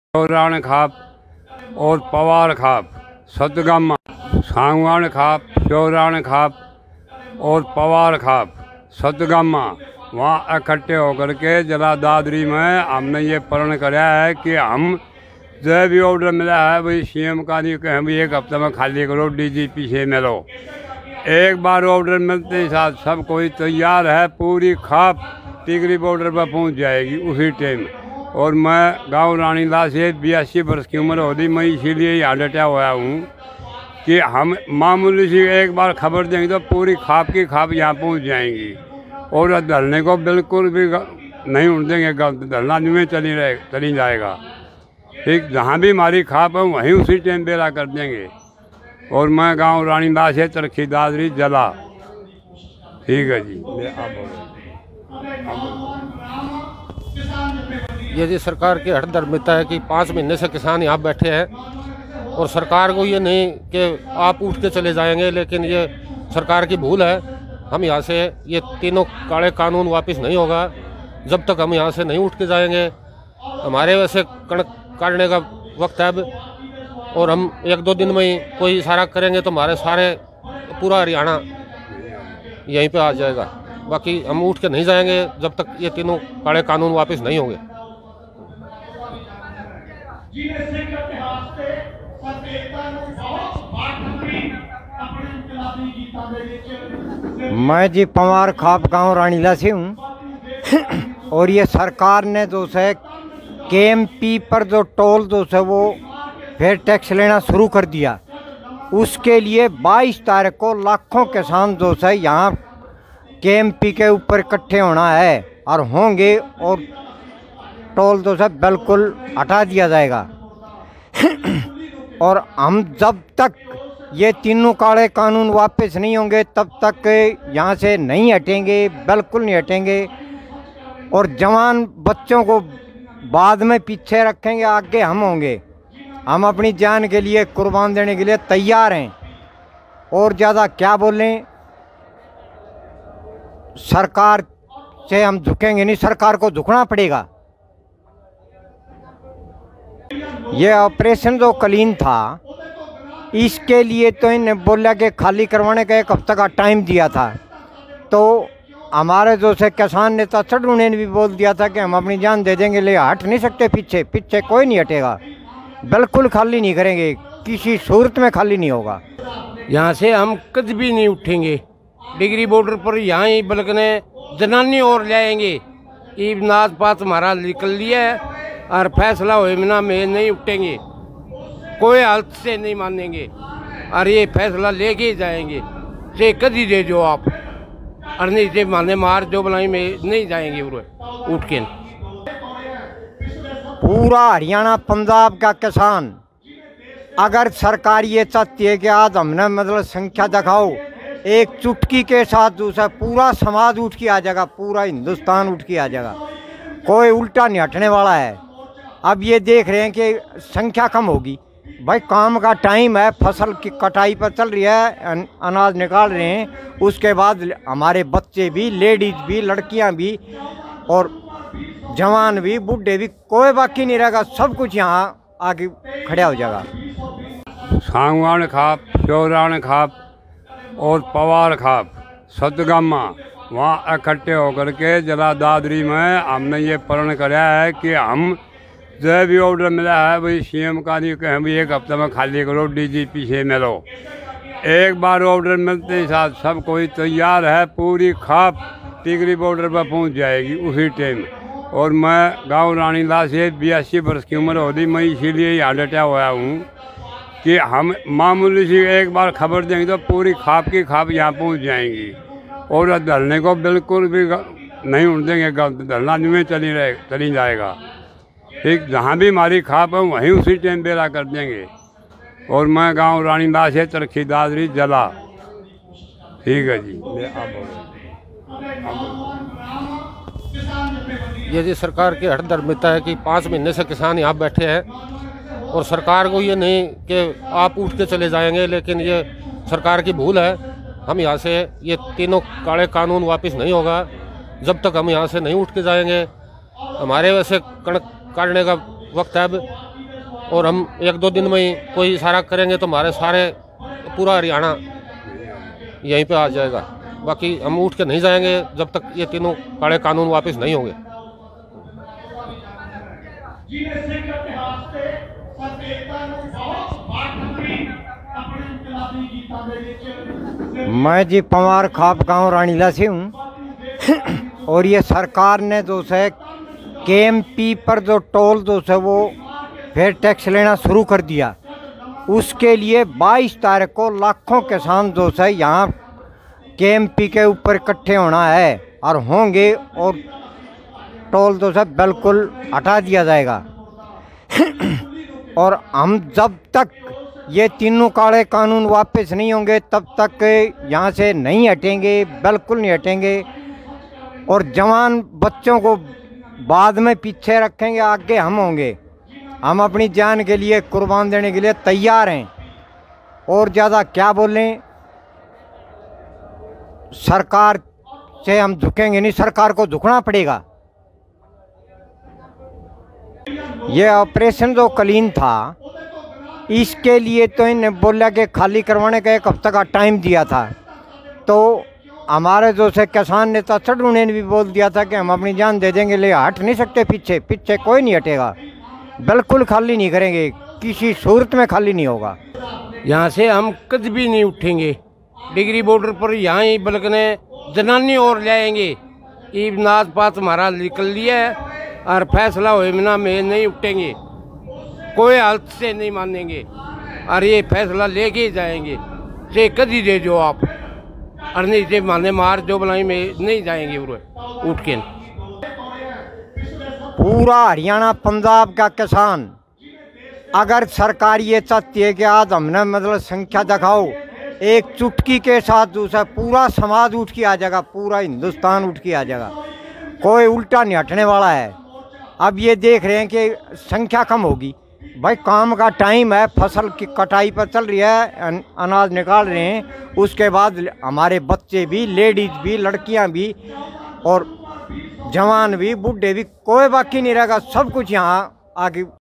चौराण खाप और पवार खाप सतगामा, सांगवान खाप, चौराण खाप और पवार खाप सतगामा, वहाँ इकट्ठे होकर के जला दादरी में हमने ये प्रण कराया है कि हम जो भी ऑर्डर मिला है वही सीएम का नहीं कहें भाई एक हफ्ते में खाली करो, डीजीपी से मिलो। एक बार ऑर्डर मिलते ही साथ सब कोई तैयार है, पूरी खाप टिकरी बॉर्डर पर पहुंच जाएगी उसी टाइम। और मैं गांव रानीला से 82 वर्ष की उम्र होती, मैं इसीलिए यहाँ डटा हुआ हूँ कि हम मामूली सी एक बार खबर देंगे तो पूरी खाप की खाप यहाँ पहुँच जाएंगी। और धरने को बिल्कुल भी नहीं उड़ देंगे, धरना में चली जाएगा। ठीक, जहाँ भी हमारी खाप है वहीं उसी टाइम बेला कर देंगे। और मैं गांव रानीला से चरखी दादरी जला। ठीक है जी। ये जी सरकार की हठधर्मिता है कि 5 महीने से किसान यहाँ बैठे हैं और सरकार को ये नहीं कि आप उठ के चले जाएंगे, लेकिन ये सरकार की भूल है। हम यहाँ से ये तीनों काले कानून वापस नहीं होगा जब तक हम यहाँ से नहीं उठ के जाएंगे। हमारे वैसे कणक काटने का वक्त है अब, और हम 1-2 दिन में ही कोई इशारा करेंगे तो हमारे सारे पूरा हरियाणा यहीं पे आ जाएगा। बाकी हम उठ के नहीं जाएंगे जब तक ये तीनों काले कानून वापस नहीं होंगे। मैं जी पवार खाप गांव रानीला से हूँ और ये सरकार ने जो है केएमपी पर जो टोल जो है वो फिर टैक्स लेना शुरू कर दिया। उसके लिए 22 तारीख को लाखों किसान जो है यहाँ केएमपी के ऊपर इकट्ठे होना है और होंगे, और टोल जो है बिल्कुल हटा दिया जाएगा। और हम जब तक ये तीनों काले कानून वापस नहीं होंगे तब तक यहाँ से नहीं हटेंगे, बिल्कुल नहीं हटेंगे। और जवान बच्चों को बाद में पीछे रखेंगे, आगे हम होंगे। हम अपनी जान के लिए कुर्बान देने के लिए तैयार हैं। और ज़्यादा क्या बोलें, सरकार से हम झुकेंगे नहीं, सरकार को झुकना पड़ेगा। ये ऑपरेशन जो कलीन था इसके लिए तो इन्हें बोला कि खाली करवाने का 1 हफ्ते का टाइम दिया था। तो हमारे जो से किसान नेता चढ़ू ने भी बोल दिया था कि हम अपनी जान दे देंगे, ले हट नहीं सकते पीछे, पीछे कोई नहीं हटेगा, बिल्कुल खाली नहीं करेंगे, किसी सूरत में खाली नहीं होगा। यहाँ से हम कभी भी नहीं उठेंगे। डिग्री बॉर्डर पर यहाँ ही बल्कने जनानी और जाएंगे। ईब नाज पात हमारा निकल लिया है और फैसला हुए बिना में नहीं उठेंगे, कोई हालत से नहीं मानेंगे और ये फैसला लेके ही जाएंगे। से कभी दे जो आप और नहीं से माने मार जो बनाई में नहीं जाएंगे उठ के। पूरा हरियाणा पंजाब का किसान, अगर सरकार ये चाहती है कि आज हमने मतलब संख्या दिखाओ, एक चुटकी के साथ दूसरा पूरा समाज उठ के आ जाएगा, पूरा हिंदुस्तान उठ के आ जाएगा, कोई उल्टा नहीं हटने वाला है। अब ये देख रहे हैं कि संख्या कम होगी, भाई काम का टाइम है, फसल की कटाई पर चल रही है, अनाज निकाल रहे हैं, उसके बाद हमारे बच्चे भी, लेडीज भी, लड़कियां भी और जवान भी, बूढ़े भी, कोई बाकी नहीं रहेगा, सब कुछ यहाँ आगे खड़ा हो जाएगा। सांगवान खाप, चौराण खाप और पवार खाप सतगामा, वहाँ इकट्ठे होकर के जला दादरी में हमने ये प्रण कराया है कि हम जो भी ऑर्डर मिला है वही सीएम का नहीं कहें भाई एक हफ्ते में खाली करो, डीजीपी से मिलो। एक बार ऑर्डर मिलते ही साथ सब कोई तैयार है, पूरी खाप टिकरी बॉर्डर पर पहुंच जाएगी उसी टाइम। और मैं गांव रानीला से 82 वर्ष की उम्र होती, मैं इसीलिए यहाँ डटा हुआ हूँ कि हम मामूली सी एक बार खबर देंगे तो पूरी खाप की खाप यहाँ पहुँच जाएंगी। और धरने को बिल्कुल भी नहीं उड़ देंगे, धरना में चली जाएगा। ठीक, जहाँ भी हमारी खाप है वहीं उसी टाइम बेला कर देंगे। और मैं गांव रानीला से चरखी दादरी जला। ठीक है जी। ये जी सरकार की हठधर्मिता है कि 5 महीने से किसान यहाँ बैठे हैं और सरकार को ये नहीं कि आप उठ के चले जाएंगे, लेकिन ये सरकार की भूल है। हम यहाँ से ये तीनों काले कानून वापस नहीं होगा जब तक हम यहाँ से नहीं उठ के जाएंगे। हमारे वैसे कणक काटने का वक्त है अब, और हम 1-2 दिन में ही कोई इशारा करेंगे तो हमारे सारे पूरा हरियाणा यहीं पे आ जाएगा। बाकी हम उठ के नहीं जाएंगे जब तक ये तीनों काले कानून वापस नहीं होंगे। मैं जी पवार खाप गांव रानीला से हूँ और ये सरकार ने जो है KMP पर जो टोल जो है वो फिर टैक्स लेना शुरू कर दिया। उसके लिए 22 तारीख को लाखों किसान जो है यहाँ KMP के ऊपर इकट्ठे होना है और होंगे, और टोल जो है बिल्कुल हटा दिया जाएगा। और हम जब तक ये तीनों काले कानून वापस नहीं होंगे तब तक यहाँ से नहीं हटेंगे, बिल्कुल नहीं हटेंगे। और जवान बच्चों को बाद में पीछे रखेंगे, आगे हम होंगे। हम अपनी जान के लिए कुर्बान देने के लिए तैयार हैं। और ज़्यादा क्या बोलें, सरकार से हम झुकेंगे नहीं, सरकार को झुकना पड़ेगा। ये ऑपरेशन जो कलीन था इसके लिए तो इन्हें बोला कि खाली करवाने का 1 हफ्ते का टाइम दिया था। तो हमारे जो से किसान नेता चढ़ू ने भी बोल दिया था कि हम अपनी जान दे देंगे, ले हट नहीं सकते पीछे, पीछे कोई नहीं हटेगा, बिल्कुल खाली नहीं करेंगे, किसी सूरत में खाली नहीं होगा। यहाँ से हम कभी भी नहीं उठेंगे। डिग्री बॉर्डर पर यहाँ ही बल्कने जनानी और जाएंगे कि नाज पात हमारा निकल लिया है और फैसला हुए बिना में नहीं उठेंगे, कोई हालत से नहीं मानेंगे और ये फैसला लेके ही जाएंगे। से कदी दे जो आप और नहीं से माने मार जो बनाई में नहीं जाएंगे उठ के। पूरा हरियाणा पंजाब का किसान, अगर सरकार ये चाहती है कि आज हमने मतलब संख्या दिखाओ, एक चुटकी के साथ दूसरा पूरा समाज उठ के आ जाएगा, पूरा हिंदुस्तान उठ के आ जाएगा, कोई उल्टा नहीं हटने वाला है। अब ये देख रहे हैं कि संख्या कम होगी, भाई काम का टाइम है, फसल की कटाई पर चल रही है, अनाज निकाल रहे हैं, उसके बाद हमारे बच्चे भी, लेडीज भी, लड़कियां भी और जवान भी, बूढ़े भी, कोई बाकी नहीं रहेगा, सब कुछ यहाँ आगे